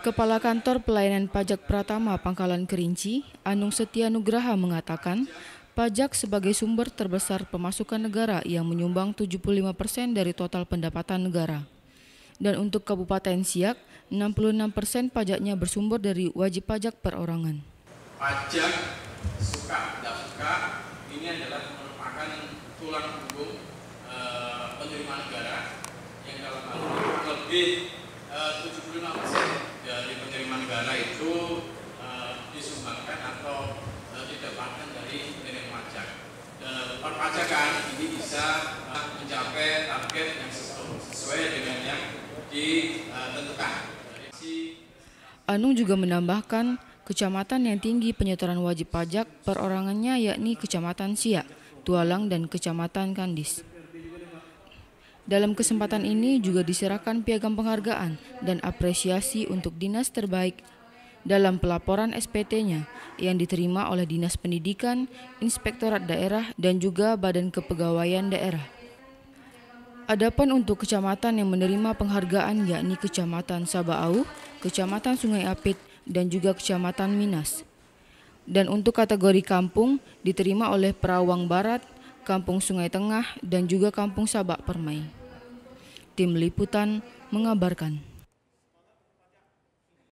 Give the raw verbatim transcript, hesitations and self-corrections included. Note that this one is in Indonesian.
Kepala Kantor Pelayanan Pajak Pratama Pangkalan Kerinci, Anung Setia Nugraha mengatakan, pajak sebagai sumber terbesar pemasukan negara yang menyumbang tujuh puluh lima persen dari total pendapatan negara. Dan untuk Kabupaten Siak, enam puluh enam persen pajaknya bersumber dari wajib pajak perorangan. Pajak suka tidak suka ini adalah merupakan tulang punggung e, penerima negara yang dalam hal ini lebih e, tujuh puluh lima persen dari penerima negara itu e, disumbangkan atau e, didapatkan dari penerima pajak. E, perpajakan ini bisa e, mencapai target yang sesuai dengan yang ditentukan. Anung juga menambahkan, kecamatan yang tinggi penyetoran wajib pajak perorangannya yakni Kecamatan Siak, Tualang, dan Kecamatan Kandis. Dalam kesempatan ini juga diserahkan piagam penghargaan dan apresiasi untuk dinas terbaik dalam pelaporan S P T-nya yang diterima oleh Dinas Pendidikan, Inspektorat Daerah, dan juga Badan Kepegawaian Daerah. Adapun untuk kecamatan yang menerima penghargaan yakni Kecamatan Sabaau, Kecamatan Sungai Apit, dan juga Kecamatan Minas. Dan untuk kategori kampung diterima oleh Perawang Barat, Kampung Sungai Tengah, dan juga Kampung Sabak Permai. Tim Liputan mengabarkan.